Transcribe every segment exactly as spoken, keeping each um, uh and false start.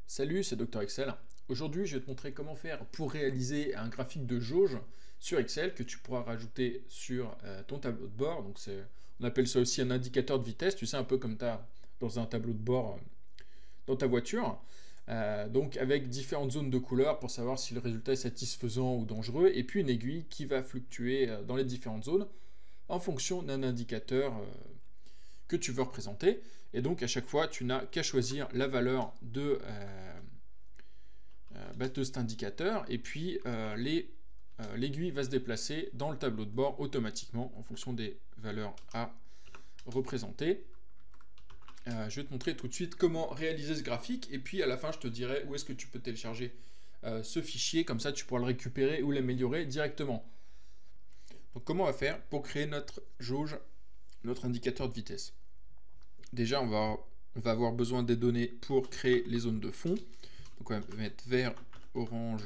Salut, c'est Docteur Excel. Aujourd'hui, je vais te montrer comment faire pour réaliser un graphique de jauge sur Excel que tu pourras rajouter sur euh, ton tableau de bord. Donc c'est, on appelle ça aussi un indicateur de vitesse, tu sais, un peu comme tu as dans un tableau de bord euh, dans ta voiture. Euh, donc avec différentes zones de couleurs pour savoir si le résultat est satisfaisant ou dangereux, et puis une aiguille qui va fluctuer euh, dans les différentes zones en fonction d'un indicateur euh, que tu veux représenter. Et donc à chaque fois, tu n'as qu'à choisir la valeur de, euh, euh, bah, de cet indicateur, et puis euh, les, euh, l'aiguille va se déplacer dans le tableau de bord automatiquement en fonction des valeurs à représenter. Euh, je vais te montrer tout de suite comment réaliser ce graphique, et puis à la fin je te dirai où est-ce que tu peux télécharger euh, ce fichier, comme ça tu pourras le récupérer ou l'améliorer directement. Donc comment on va faire pour créer notre jauge, notre indicateur de vitesse? Déjà, on va, on va avoir besoin des données pour créer les zones de fond. Donc on va mettre vert, orange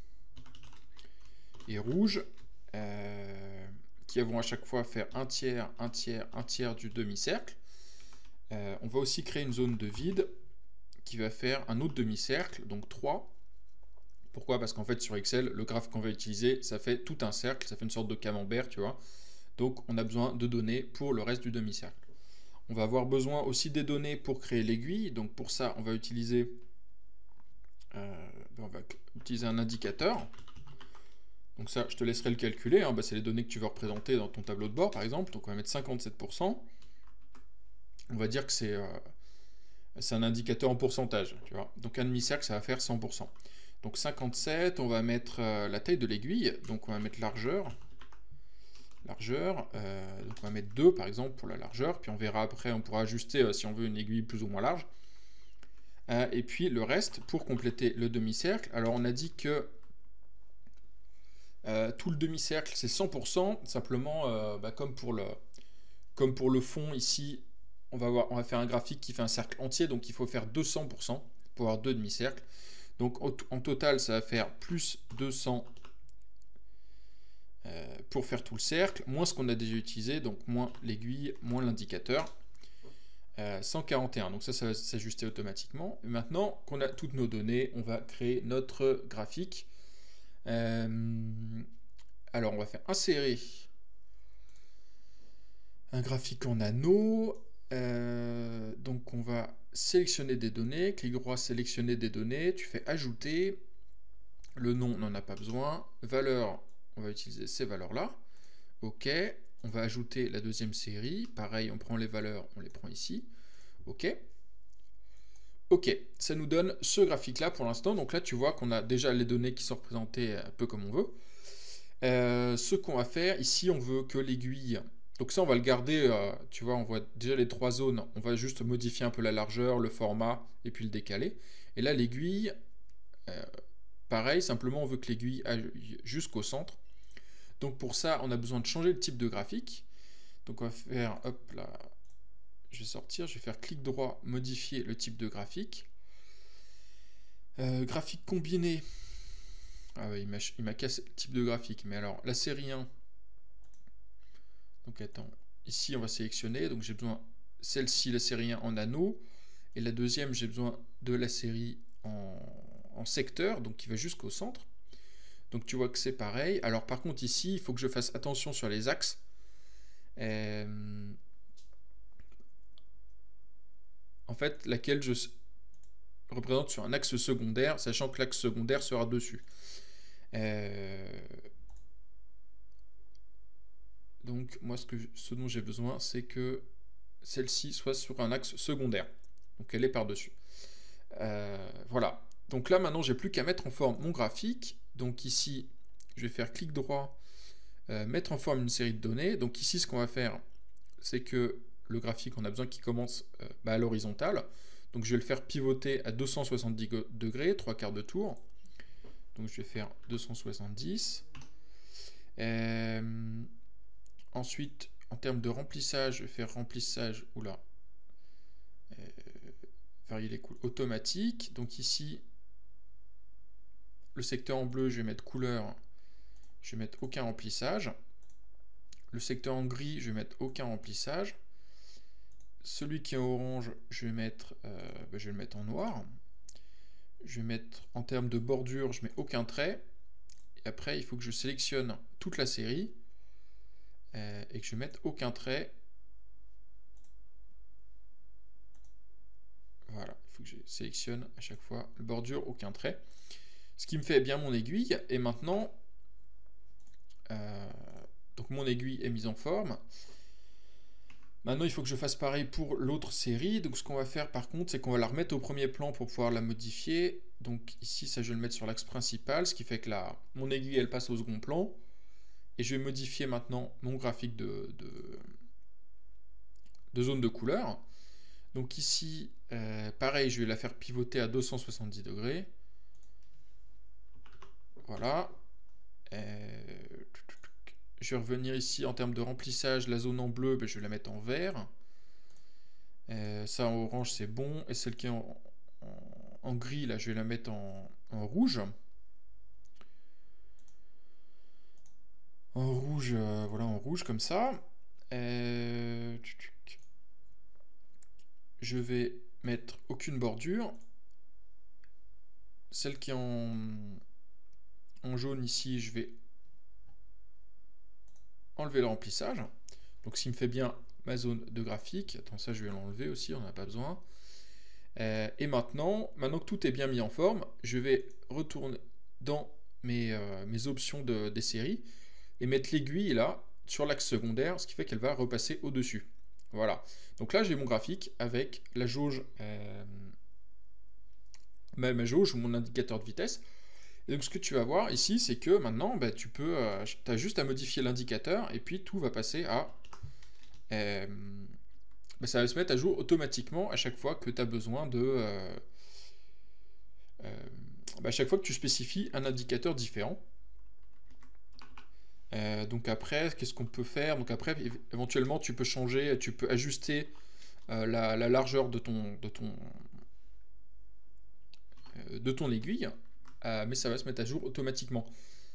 et rouge, euh, qui vont à chaque fois faire un tiers, un tiers, un tiers du demi-cercle. Euh, on va aussi créer une zone de vide qui va faire un autre demi-cercle, donc trois. Pourquoi? Parce qu'en fait sur Excel, le graphe qu'on va utiliser, ça fait tout un cercle, ça fait une sorte de camembert, tu vois. Donc on a besoin de données pour le reste du demi-cercle. On va avoir besoin aussi des données pour créer l'aiguille. Donc pour ça, on va utiliser, euh, on va utiliser un indicateur. Donc ça, je te laisserai le calculer. Hein. Bah, c'est les données que tu veux représenter dans ton tableau de bord, par exemple. Donc on va mettre cinquante-sept pour cent. On va dire que c'est euh, c'est un indicateur en pourcentage. Tu vois. Donc un demi-cercle, ça va faire cent pour cent. Donc cinquante-sept, on va mettre euh, la taille de l'aiguille. Donc on va mettre largeur. Largeur, euh, donc on va mettre deux par exemple pour la largeur, puis on verra après, on pourra ajuster euh, si on veut une aiguille plus ou moins large. Euh, et puis le reste pour compléter le demi-cercle. Alors on a dit que euh, tout le demi-cercle c'est cent pour cent, simplement euh, bah, comme, pour le, comme pour le fond ici, on va, voir, on va faire un graphique qui fait un cercle entier, donc il faut faire deux cents pour cent pour avoir deux demi-cercles. Donc en total ça va faire plus deux cents Euh, pour faire tout le cercle, moins ce qu'on a déjà utilisé, donc moins l'aiguille, moins l'indicateur. Euh, cent quarante et un, donc ça, ça va s'ajuster automatiquement. Et maintenant qu'on a toutes nos données, on va créer notre graphique. Euh, alors, on va faire insérer un graphique en anneau. Euh, donc, on va sélectionner des données, clic droit, sélectionner des données, tu fais ajouter. Le nom, on n'en a pas besoin. Valeur, on va utiliser ces valeurs-là. OK. On va ajouter la deuxième série. Pareil, on prend les valeurs, on les prend ici. OK. OK. Ça nous donne ce graphique-là pour l'instant. Donc là, tu vois qu'on a déjà les données qui sont représentées un peu comme on veut. Euh, ce qu'on va faire, ici, on veut que l'aiguille... Donc ça, on va le garder, euh, tu vois, on voit déjà les trois zones. On va juste modifier un peu la largeur, le format, et puis le décaler. Et là, l'aiguille... Euh, pareil, simplement, on veut que l'aiguille aille jusqu'au centre. Donc pour ça, on a besoin de changer le type de graphique. Donc on va faire, hop là, je vais sortir, je vais faire clic droit, modifier le type de graphique. Euh, graphique combiné. Ah oui, il m'a cassé le type de graphique. Mais alors, la série un. Donc attends, ici on va sélectionner. Donc j'ai besoin, celle-ci, la série un en anneau. Et la deuxième, j'ai besoin de la série en, en secteur, donc qui va jusqu'au centre. Donc tu vois que c'est pareil. Alors par contre ici, il faut que je fasse attention sur les axes. Euh... En fait, laquelle je représente sur un axe secondaire, sachant que l'axe secondaire sera dessus. Euh... Donc moi, ce, que je... ce dont j'ai besoin, c'est que celle-ci soit sur un axe secondaire. Donc elle est par-dessus. Euh... Voilà. Donc là, maintenant, j'ai plus qu'à mettre en forme mon graphique. Donc ici, je vais faire clic droit, euh, mettre en forme une série de données. Donc ici, ce qu'on va faire, c'est que le graphique, on a besoin qu'il commence euh, bah, à l'horizontale. Donc je vais le faire pivoter à deux cent soixante-dix degrés, trois quarts de tour. Donc je vais faire deux cent soixante-dix. Euh, ensuite, en termes de remplissage, je vais faire remplissage, oula, euh, varier les couleurs automatique. Donc ici, le secteur en bleu, je vais mettre couleur, je vais mettre aucun remplissage. Le secteur en gris, je vais mettre aucun remplissage. Celui qui est orange, je vais, mettre, euh, bah, je vais le mettre en noir. je vais mettre en termes de bordure, je mets aucun trait. Et après, il faut que je sélectionne toute la série euh, et que je mette aucun trait. Voilà, il faut que je sélectionne à chaque fois le bordure, aucun trait. Ce qui me fait bien mon aiguille. Et maintenant, euh, donc mon aiguille est mise en forme. Maintenant, il faut que je fasse pareil pour l'autre série. Donc, ce qu'on va faire, par contre, c'est qu'on va la remettre au premier plan pour pouvoir la modifier. Donc, ici, ça, je vais le mettre sur l'axe principal, ce qui fait que là, mon aiguille, elle passe au second plan. Et je vais modifier maintenant mon graphique de, de, de zone de couleur. Donc, ici, euh, pareil, je vais la faire pivoter à deux cent soixante-dix degrés. Voilà. Euh, je vais revenir ici en termes de remplissage. La zone en bleu, ben, je vais la mettre en vert. Euh, ça en orange, c'est bon. Et celle qui est en, en, en gris, là, je vais la mettre en, en rouge. En rouge, euh, voilà, en rouge comme ça. Euh, je vais mettre aucune bordure. Celle qui est en, en jaune ici, je vais enlever le remplissage. Donc, ce qui me fait bien ma zone de graphique. Attends, ça, je vais l'enlever aussi, on n'en a pas besoin. Euh, et maintenant, maintenant que tout est bien mis en forme, je vais retourner dans mes, euh, mes options de, des séries et mettre l'aiguille là sur l'axe secondaire, ce qui fait qu'elle va repasser au-dessus. Voilà. Donc là, j'ai mon graphique avec la jauge, euh, ma, ma jauge ou mon indicateur de vitesse. Et donc, ce que tu vas voir ici, c'est que maintenant, bah, tu peux, euh, as juste à modifier l'indicateur et puis tout va passer à... Euh, bah, ça va se mettre à jour automatiquement à chaque fois que tu as besoin de... Euh, euh, bah, à chaque fois que tu spécifies un indicateur différent. Euh, donc après, qu'est-ce qu'on peut faire? Donc après, éventuellement, tu peux changer, tu peux ajuster euh, la, la largeur de ton, de ton, euh, de ton aiguille, euh, mais ça va se mettre à jour automatiquement.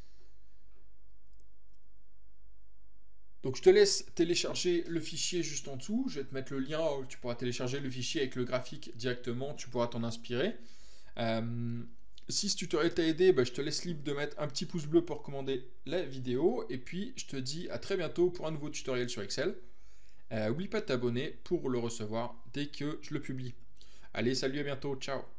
Donc je te laisse télécharger le fichier juste en dessous. Je vais te mettre le lien où tu pourras télécharger le fichier avec le graphique directement. Tu pourras t'en inspirer. Euh, si ce tutoriel t'a aidé, bah, je te laisse libre de mettre un petit pouce bleu pour recommander la vidéo. Et puis je te dis à très bientôt pour un nouveau tutoriel sur Excel. Euh, N'oublie pas de t'abonner pour le recevoir dès que je le publie. Allez, salut, à bientôt, ciao.